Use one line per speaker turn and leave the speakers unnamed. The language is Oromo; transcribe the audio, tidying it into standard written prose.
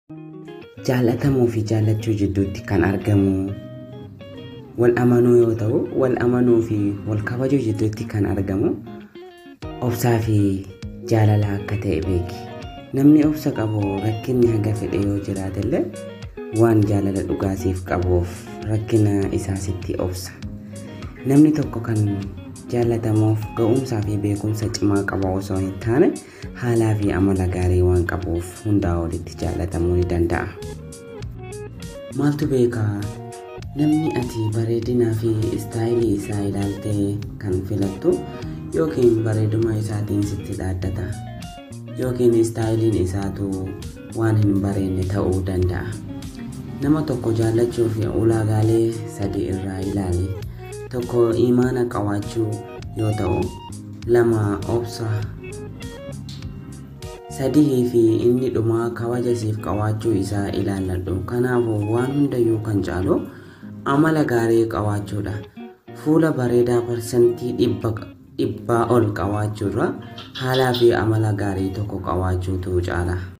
Jaalatamuu fi jaallachuu jidduutti kan argamu wal amanuu yoo ta'u, wal amanuu fi wal kabajuu jidduutti kan argamu obsaa fi jaalala akka ta'e beeki. Namni obsa qabu rakkinni hanga fedhe yoo jiraatellee waan jaalala dhugaasiif qabuuf rakkina isaa sitti obsa. Namni tokko kan jaalatamuuf ga'umsaa fi beekumsa cimaa qaba osoo hin taane haalaa fi amala gaarii waan qabuuf hundaa olitti jaalatamuu ni danda'a. Maaltu beekaa? Namni ati bareedinaa fi istaayilii isaa ilaaltee kan filattu yookiin bareeduma isaatiin sitti dhaaddata yookiin istaayiliin isaatu waan hin bareedne ta'uu danda'a. Nama tokko jaallachuuf ulaagaalee 3 irraa ilaali. Tokko imaana qabaachuu yoo ta'u, 2 obsa, 3 fi inni dhumaa kabaja siif qabaachuu isaa ilaalladhu. Kanaafuu waan hundayyuu kan caalu amala gaarii qabaachuudha. Fuula bareedaa parsantii 100 ol qabaachuurra haalaa fi amala gaarii tokko qabaachuutu caala.